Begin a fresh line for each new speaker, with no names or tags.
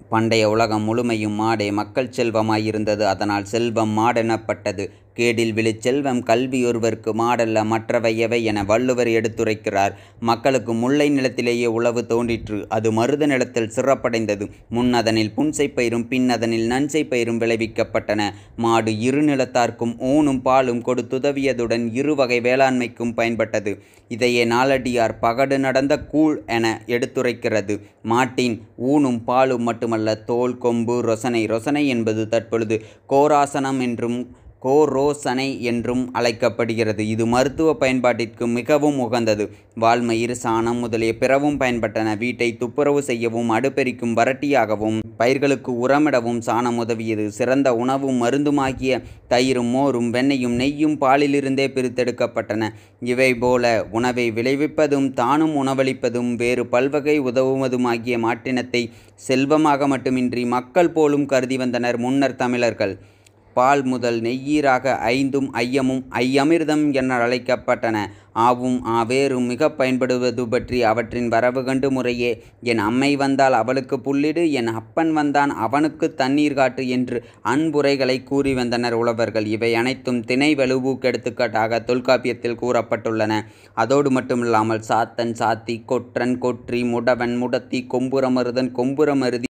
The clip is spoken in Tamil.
பண்டைய உலகம் முழுமையும் மாடே மக்கள் செல்வமாயிருந்தது. அதனால் செல்வம் மாடெனப்பட்டது. கேடில் விழுச்செல்வம் கல்வியொருவர்க்கு மாடல்ல மற்றவை எவை என வள்ளுவர் எடுத்துரைக்கிறார். மக்களுக்கு முல்லை நிலத்திலேயே உழவு தோன்றிற்று. அது மருத நிலத்தில் சிறப்படைந்தது. முன் அதனில் புன்செய் பயிரும் பின் அதனில் நன்செய் பயிரும் விளைவிக்கப்பட்டன. மாடு இரு நிலத்தார்க்கும் ஊனும் பாலும் கொடுத்துதவியதுடன் இருவகை வேளாண்மைக்கும் பயன்பட்டது. இதையே நாலடியார் பகடு நடந்த கூழ் என எடுத்துரைக்கிறது. மாட்டின் ஊனும் பாலும் மட்டுமல்ல, தோல், கொம்பு, ரொசனை என்பது தற்பொழுது கோராசனம் என்றும் கோரோசனை என்றும் அழைக்கப்படுகிறது. இது மருத்துவ பயன்பாட்டிற்கு மிகவும் உகந்தது. வால்மயிர், சாணம் முதலிய பிறவும் பயன்பட்டன. வீட்டை துப்புரவு செய்யவும் அடுப்பெரிக்கும் வரட்டியாகவும் பயிர்களுக்கு உரமிடவும் சாணம் உதவியது. சிறந்த உணவும் மருந்துமாகிய தயிரும் மோரும் வெண்ணெயும் நெய்யும் பாலிலிருந்தே பிரித்தெடுக்கப்பட்டன. இவை போல உணவை விளைவிப்பதும் தானும் உணவளிப்பதும் வேறு பல்வகை உதவுவதுமாகிய மாட்டினத்தை செல்வமாக மட்டுமின்றி மக்கள் போலும் கருதி வந்தனர் முன்னர் தமிழர்கள். பால் முதல் நெய்யீராக ஐந்தும் ஐயமும் ஐயமிர்தம் என அழைக்கப்பட்டன. ஆவும் ஆவேரும் மிக பயன்படுவது பற்றி அவற்றின் வரவு கண்டு முறையே என் அம்மை வந்தால் அவளுக்கு புல்லிடு, என் அப்பன் வந்தான் அவனுக்கு தண்ணீர் காட்டு என்று அன்புரைகளை கூறி வந்தனர் உழவர்கள். இவை அனைத்தும் திணை வலுவூக்கு எடுத்துக்காட்டாக தொல்காப்பியத்தில் கூறப்பட்டுள்ளன. அதோடு மட்டுமில்லாமல் சாத்தன், சாத்தி, கொற்றன், கொற்றி, முடவன், முடத்தி, கொம்புரமருதன், கொம்புரமருதி